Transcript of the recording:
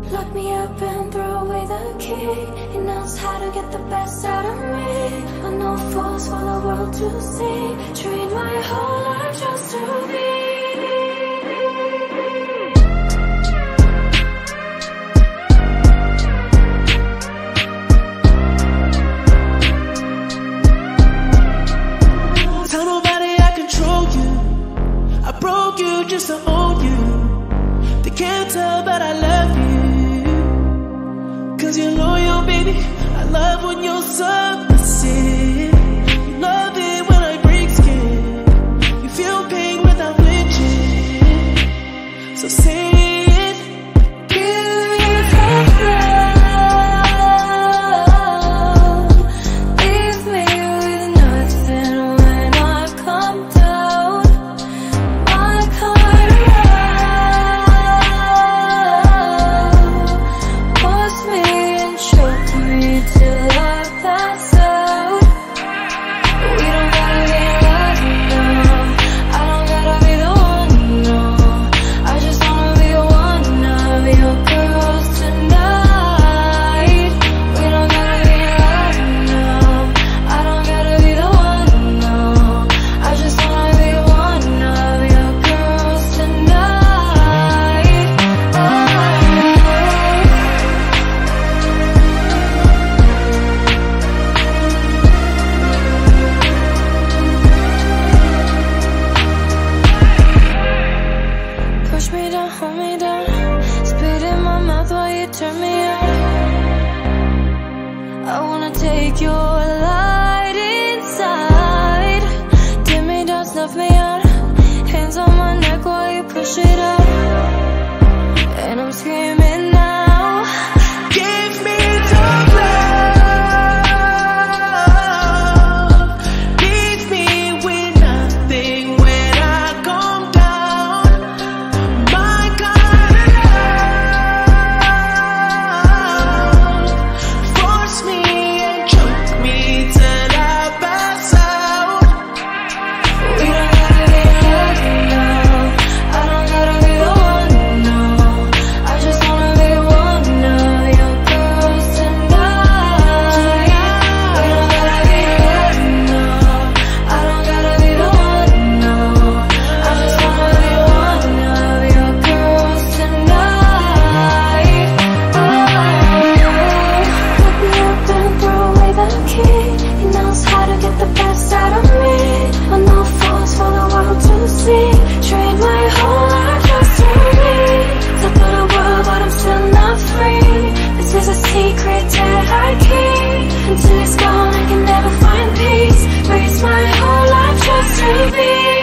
Lock me up and throw away the key. He knows how to get the best out of me. I know fools for the world to see. Trained my whole life just to be. Tell nobody I control you. I broke you just to own you. They can't tell but I love you. Cause you're loyal, baby. I love when you're submissive. You love it when I break skin. You feel pain without flinching. So say it. Give me love. Leave me with nothing when I come down. My kind of love. Force me and choke me till I pass out. We don't gotta be in love, no. I don't gotta be the one, no. I just wanna be one of your girls tonight. We don't gotta be in love, no. I don't gotta be the one, no. I just wanna be one of your girls tonight. Push me down, hold me down. Spit in my mouth while you turn me on. I wanna take your light inside. Dim me down, snuff me out. Hands on my neck while you push it up. And I'm screaming now. Give me some love. Leave me with nothing when I come down. My kind of love. Force me and choke me till I pass out. We don't gotta be in love, no. I don't gotta be the one, no. I just wanna be one of your girls tonight. We don't gotta be in love, no. I don't gotta be the one, no. I just wanna be one of your girls tonight. Lock me up and throw away the key. He knows how to get the best out of me. I know fools for the world to see. Trained my whole life just to be top of the world, but I'm still not free. This is a secret that I keep. Until it's gone, I can never find peace. Raised my whole life just to be.